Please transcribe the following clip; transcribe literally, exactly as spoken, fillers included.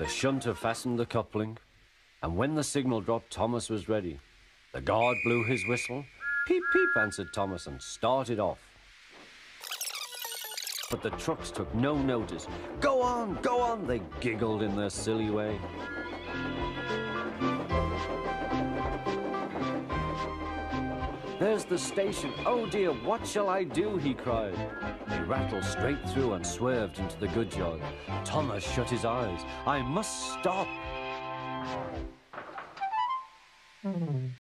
The shunter fastened the coupling, and when the signal dropped, Thomas was ready. The guard blew his whistle. Peep, peep, answered Thomas, and started off. But the trucks took no notice. Go on, go on, they giggled in their silly way. There's the station. Oh dear, what shall I do? He cried. He rattled straight through and swerved into the goods yard. Thomas shut his eyes. I must stop.